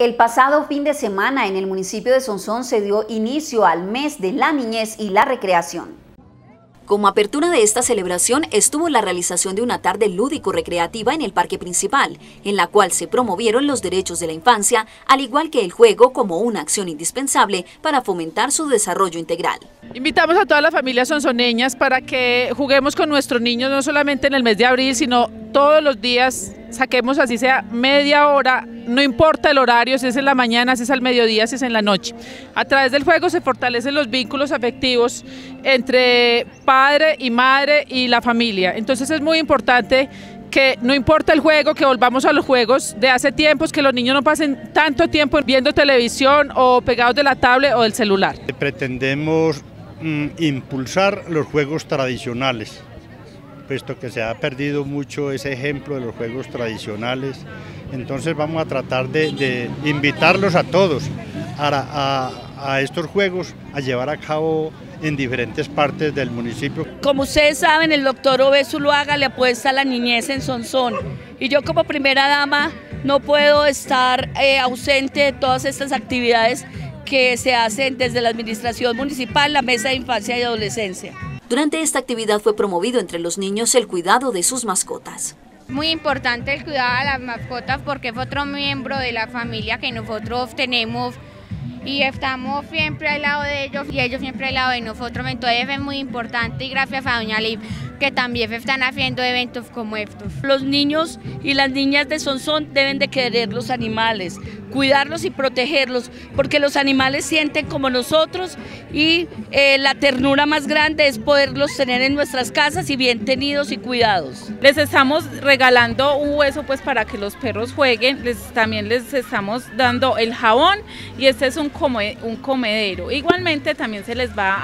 El pasado fin de semana en el municipio de Sonsón se dio inicio al mes de la niñez y la recreación. Como apertura de esta celebración estuvo la realización de una tarde lúdico-recreativa en el parque principal, en la cual se promovieron los derechos de la infancia, al igual que el juego como una acción indispensable para fomentar su desarrollo integral. Invitamos a todas las familias sonsoneñas para que juguemos con nuestros niños, no solamente en el mes de abril, sino todos los días, saquemos así sea media hora, no importa el horario, si es en la mañana, si es al mediodía, si es en la noche. A través del juego se fortalecen los vínculos afectivos entre padre y madre y la familia. Entonces es muy importante que no importa el juego, que volvamos a los juegos de hace tiempos, que los niños no pasen tanto tiempo viendo televisión o pegados de la tablet o del celular. Pretendemos impulsar los juegos tradicionales, puesto que se ha perdido mucho ese ejemplo de los juegos tradicionales. Entonces vamos a tratar de invitarlos a todos a estos juegos, a llevar a cabo en diferentes partes del municipio. Como ustedes saben, el doctor Obed Zuluaga le apuesta a la niñez en Sonsón, y yo como primera dama no puedo estar ausente de todas estas actividades que se hacen desde la administración municipal, la Mesa de Infancia y Adolescencia. Durante esta actividad fue promovido entre los niños el cuidado de sus mascotas. Muy importante el cuidado de las mascotas porque es otro miembro de la familia que nosotros tenemos y estamos siempre al lado de ellos y ellos siempre al lado de nosotros. Entonces es muy importante y gracias a doña Liv que también están haciendo eventos como estos. Los niños y las niñas de Sonsón deben de querer los animales, cuidarlos y protegerlos, porque los animales sienten como nosotros y la ternura más grande es poderlos tener en nuestras casas y bien tenidos y cuidados. Les estamos regalando un hueso pues para que los perros jueguen, también les estamos dando el jabón y este es un comedero. Igualmente también se les va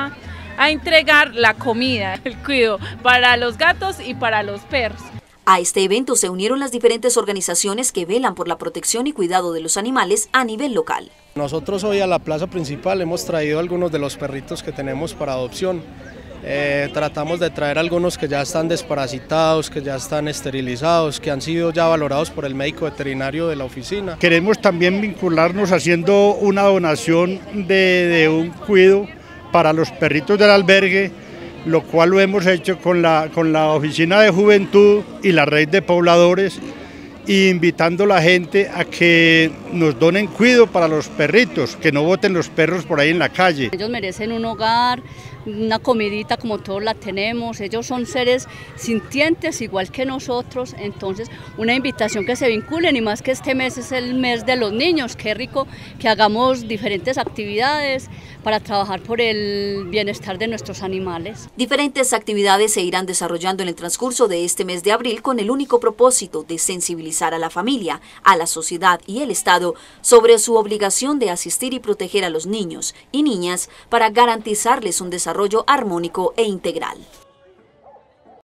a entregar la comida, el cuidado para los gatos y para los perros. A este evento se unieron las diferentes organizaciones que velan por la protección y cuidado de los animales a nivel local. Nosotros hoy a la plaza principal hemos traído algunos de los perritos que tenemos para adopción. Tratamos de traer algunos que ya están desparasitados, que ya están esterilizados, que han sido ya valorados por el médico veterinario de la oficina. Queremos también vincularnos haciendo una donación de un cuido para los perritos del albergue, lo cual lo hemos hecho con la Oficina de Juventud y la Red de Pobladores, y invitando a la gente a que nos donen cuido para los perritos, que no boten los perros por ahí en la calle. Ellos merecen un hogar, una comidita como todos la tenemos, ellos son seres sintientes igual que nosotros, entonces una invitación que se vinculen, y más que este mes es el mes de los niños, qué rico que hagamos diferentes actividades para trabajar por el bienestar de nuestros animales. Diferentes actividades se irán desarrollando en el transcurso de este mes de abril con el único propósito de sensibilizar a la familia, a la sociedad y el Estado sobre su obligación de asistir y proteger a los niños y niñas para garantizarles un desarrollo armónico e integral.